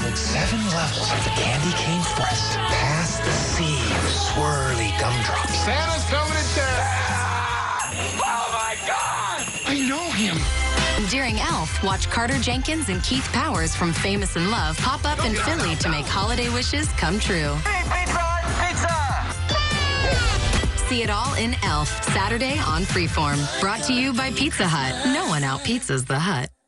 7 levels of the candy cane forest, past the sea of swirly gumdrops. Santa's coming to town! Oh my God! I know him. During Elf, watch Carter Jenkins and Keith Powers from Famous in Love pop up in Philly to make holiday wishes come true. Hey, pizza! Pizza! See it all in Elf, Saturday on Freeform. Brought to you by Pizza Hut. No one out-pizzas the Hut.